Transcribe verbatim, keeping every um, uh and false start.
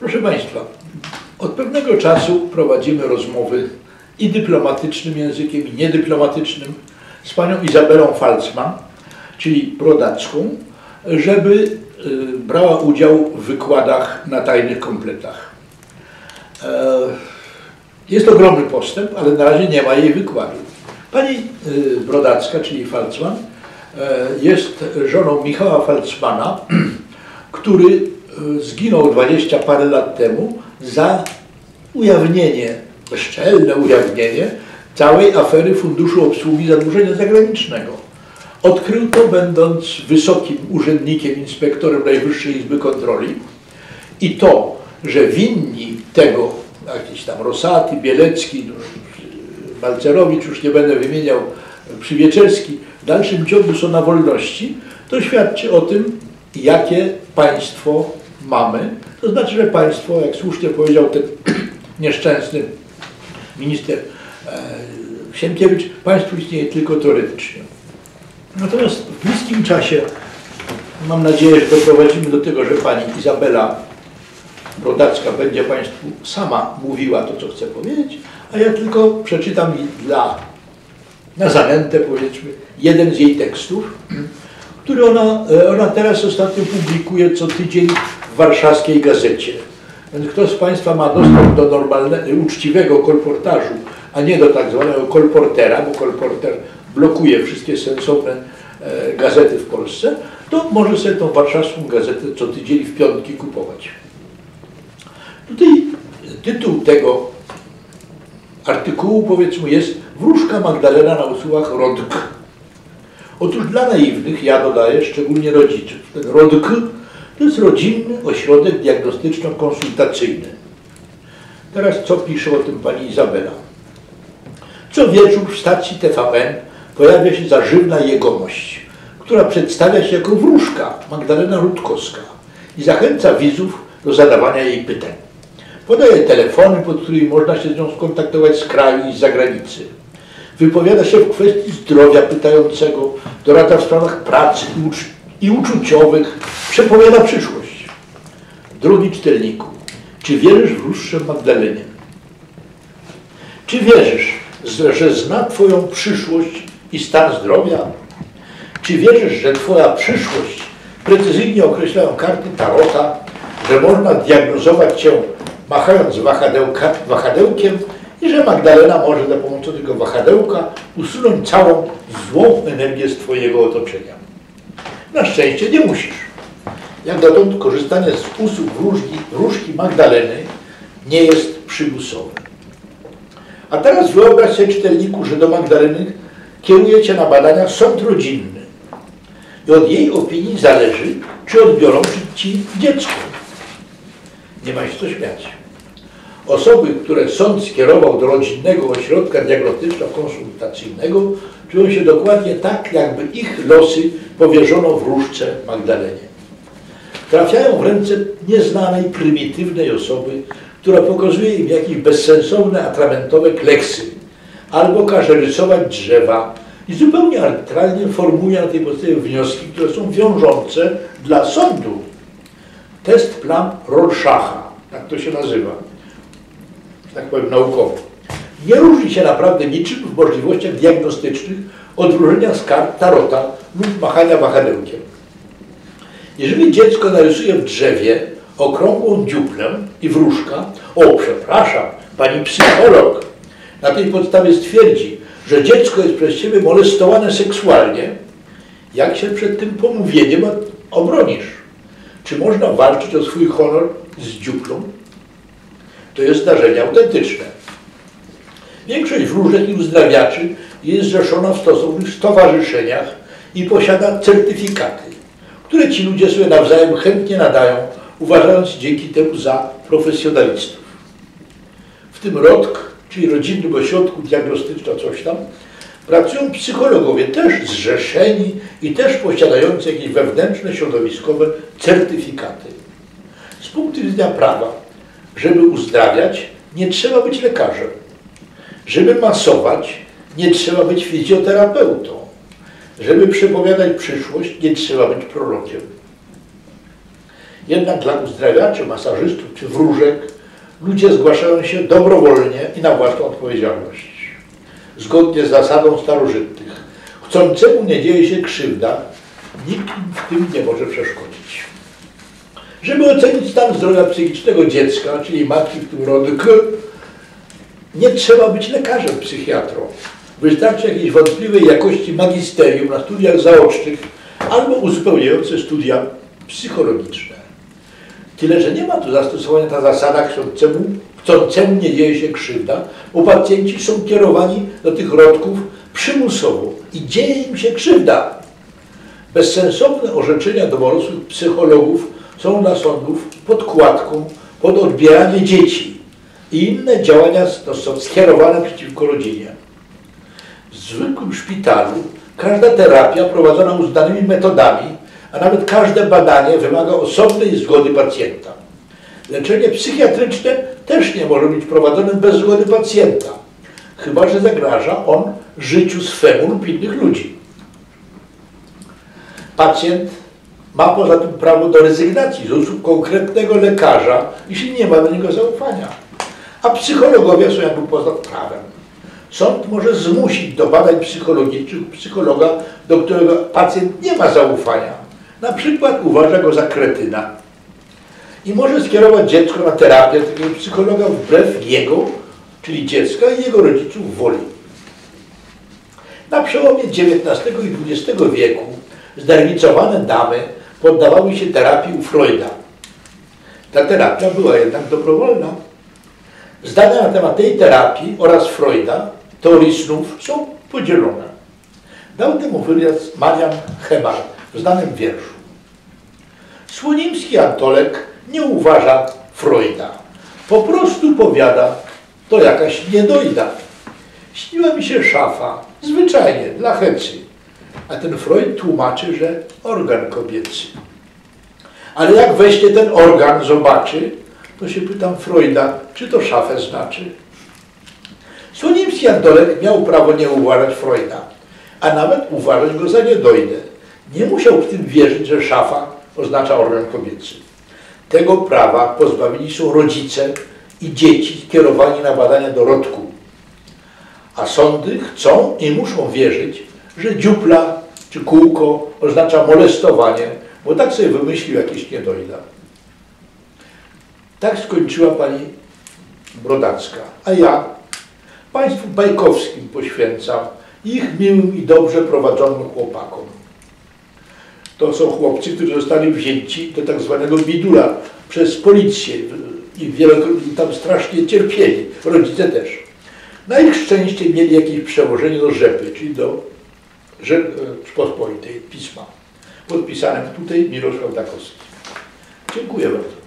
Proszę Państwa, od pewnego czasu prowadzimy rozmowy i dyplomatycznym językiem, i niedyplomatycznym z panią Izabelą Falcman, czyli Brodacką, żeby y, brała udział w wykładach na tajnych kompletach. E, jest ogromny postęp, ale na razie nie ma jej wykładu. Pani y, Brodacka, czyli Falcman, y, jest żoną Michała Falcmana, który y, zginął dwadzieścia parę lat temu za ujawnienie, szczelne ujawnienie całej afery Funduszu Obsługi Zadłużenia Zagranicznego. Odkrył to, będąc wysokim urzędnikiem, inspektorem Najwyższej Izby Kontroli, i to, że winni tego, jakiś tam Rosati, Bielecki, no, Balcerowicz, już nie będę wymieniał, Przywieczerski, w dalszym ciągu są na wolności, to świadczy o tym, jakie państwo mamy. To znaczy, że państwo, jak słusznie powiedział ten nieszczęsny minister e, Sienkiewicz, państwo istnieje tylko teoretycznie. Natomiast w bliskim czasie mam nadzieję, że doprowadzimy do tego, że pani Izabela Brodacka będzie Państwu sama mówiła to, co chce powiedzieć, a ja tylko przeczytam dla, na zanętę, powiedzmy, jeden z jej tekstów, który ona, ona teraz ostatnio publikuje co tydzień w warszawskiej gazecie. Więc kto z Państwa ma dostęp do normalnego, uczciwego kolportażu, a nie do tak zwanego kolportera, bo kolporter blokuje wszystkie sensowne e, gazety w Polsce, to może sobie tą warszawską gazetę co tydzień w piątki kupować. Tutaj tytuł tego artykułu, powiedzmy, jest Wróżka Magdalena na usługach R O D K. Otóż dla naiwnych, ja dodaję, szczególnie rodziców, ten R O D K to jest Rodzinny Ośrodek Diagnostyczno-Konsultacyjny. Teraz co pisze o tym pani Izabela? Co wieczór w stacji T V N pojawia się zażywna jegomość, która przedstawia się jako wróżka Magdalena Rutkowska i zachęca widzów do zadawania jej pytań. Podaje telefony, pod którymi można się z nią skontaktować z kraju i z zagranicy. Wypowiada się w kwestii zdrowia pytającego, doradza w sprawach pracy i, ucz i uczuciowych, przepowiada przyszłość. Drogi czytelniku, czy wierzysz w wróżkę Magdalenie? Czy wierzysz, że zna Twoją przyszłość i stan zdrowia? Czy wierzysz, że Twoja przyszłość precyzyjnie określają karty Tarota, że można diagnozować Cię machając wahadełka, wahadełkiem i że Magdalena może za pomocą tego wahadełka usunąć całą złą energię z Twojego otoczenia? Na szczęście nie musisz. Jak dotąd korzystanie z usług wróżki, wróżki Magdaleny nie jest przymusowe. A teraz wyobraź sobie, czytelniku, że do Magdaleny kieruje Cię na badania sąd rodzinny i od jej opinii zależy, czy odbiorą Ci dziecko. Nie ma się co śmiać. Osoby, które sąd skierował do Rodzinnego Ośrodka Diagnostyczno-Konsultacyjnego, czują się dokładnie tak, jakby ich losy powierzono wróżce Magdalenie. Trafiają w ręce nieznanej, prymitywnej osoby, która pokazuje im jakieś bezsensowne, atramentowe kleksy, albo każe rysować drzewa i zupełnie arbitralnie formułuje na tej podstawie wnioski, które są wiążące dla sądu. Test plan Rorschacha, tak to się nazywa, tak powiem naukowo. Nie różni się naprawdę niczym w możliwościach diagnostycznych od wróżenia z kart Tarota lub machania wahadełkiem. Jeżeli dziecko narysuje w drzewie okrągłą dziuplę i wróżka, o przepraszam, pani psycholog, na tej podstawie stwierdzi, że dziecko jest przez ciebie molestowane seksualnie, jak się przed tym pomówieniem obronisz? Czy można walczyć o swój honor z dziuplą? To jest zdarzenie autentyczne. Większość wróżek i uzdrawiaczy jest zrzeszona w stosownych stowarzyszeniach i posiada certyfikaty, które ci ludzie sobie nawzajem chętnie nadają, uważając dzięki temu za profesjonalistów. W tym R O D K, czyli Rodzinnym Ośrodku Diagnostyczno coś tam, pracują psychologowie też zrzeszeni i też posiadający jakieś wewnętrzne, środowiskowe certyfikaty. Z punktu widzenia prawa, żeby uzdrawiać, nie trzeba być lekarzem. Żeby masować, nie trzeba być fizjoterapeutą. Żeby przepowiadać przyszłość, nie trzeba być prorokiem. Jednak dla uzdrawiaczy, masażystów czy wróżek ludzie zgłaszają się dobrowolnie i na własną odpowiedzialność. Zgodnie z zasadą starożytnych. Chcącemu nie dzieje się krzywda, nikt im w tym nie może przeszkodzić. Żeby ocenić stan zdrowia psychicznego dziecka, czyli matki, w tym rodek, nie trzeba być lekarzem, psychiatrą. Wystarczy jakiejś wątpliwej jakości magisterium na studiach zaocznych albo uzupełniające studia psychologiczne. Tyle, że nie ma tu zastosowania ta zasada chcącemu, chcącemu nie dzieje się krzywda, bo pacjenci są kierowani do tych rodków przymusowo i dzieje im się krzywda. Bezsensowne orzeczenia dorosłych psychologów są dla sądów podkładką pod odbieranie dzieci i inne działania są skierowane przeciwko rodzinie. W zwykłym szpitalu każda terapia prowadzona uznanymi metodami, a nawet każde badanie wymaga osobnej zgody pacjenta. Leczenie psychiatryczne też nie może być prowadzone bez zgody pacjenta, chyba że zagraża on życiu swemu lub innych ludzi. Pacjent ma poza tym prawo do rezygnacji z usług konkretnego lekarza, jeśli nie ma do niego zaufania. A psychologowie są jakby poza prawem. Sąd może zmusić do badań psychologicznych psychologa, do którego pacjent nie ma zaufania. Na przykład uważa go za kretyna. I może skierować dziecko na terapię takiego psychologa wbrew jego, czyli dziecka i jego rodziców woli. Na przełomie dziewiętnastego i dwudziestego wieku znerwicowane damy poddawały się terapii u Freuda. Ta terapia była jednak dobrowolna. Zdania na temat tej terapii oraz Freuda, teorii snów, są podzielone. Dał temu wyraz Marian Hebar w znanym wierszu. Słonimski Antolek nie uważa Freuda. Po prostu powiada, to jakaś niedojda. Śniła mi się szafa, zwyczajnie, dla hecy. A ten Freud tłumaczy, że organ kobiecy. Ale jak weźmie ten organ, zobaczy, to się pytam Freuda, czy to szafę znaczy. Słonimski Antolek miał prawo nie uważać Freuda, a nawet uważać go za niedojdę. Nie musiał w tym wierzyć, że szafa oznacza organ kobiecy. Tego prawa pozbawieni są rodzice i dzieci skierowani na badania do rodku. A sądy chcą i muszą wierzyć, że dziupla czy kółko oznacza molestowanie, bo tak sobie wymyślił jakiś niedojda. Tak skończyła pani Brodacka, a ja państwu bajkowskim poświęcam ich miłym i dobrze prowadzonym chłopakom. To są chłopcy, którzy zostali wzięci do tak zwanego bidula przez policję i wielokrotnie tam strasznie cierpieli, rodzice też. Na ich szczęście mieli jakieś przełożenie do Rzepy, czyli do Rzeczpospolitej pisma, podpisanym tutaj Mirosław Dachowski. Dziękuję bardzo.